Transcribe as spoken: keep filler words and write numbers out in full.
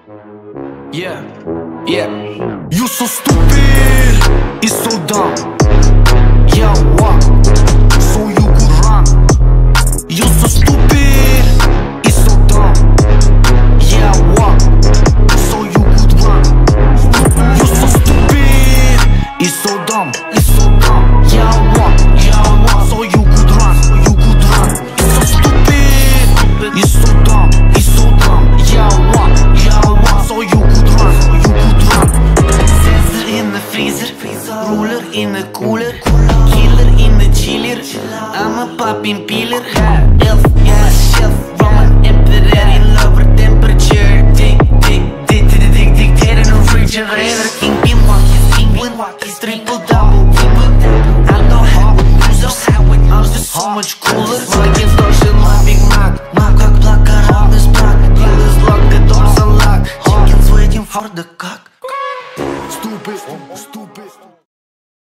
Yeah, yeah. You so stupid, it's so dumb. Yeah, what? So you could run. You so stupid, it's so dumb. Yeah, what? So you could run. You so stupid, it's so dumb. It's so dumb. Yeah, what? Yeah, what? So you could run. You could run. You so stupid, it's so dumb. It's so dumb. Yeah, what? Yeah, what? So you could run. You could run. Sensor in the freezer, ruler in the cooler, killer in the chiller. I'm a popping pillar. Elf in the shelf, Roman emperor in lower temperature. Dick, dick, dick, dick, dick, dictator in the refrigerator. Kingpin, walk his penguin, walk his triple double. I know how it losers, how it losers so much cooler. Like instruction, my Big Mac, Mac, как плакар on this block. Dealers lock, the doors unlocked. Chickens waiting for the cock. Stupid, stupid.